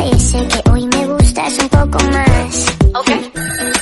sé que hoy me gustas un poco más. Ok.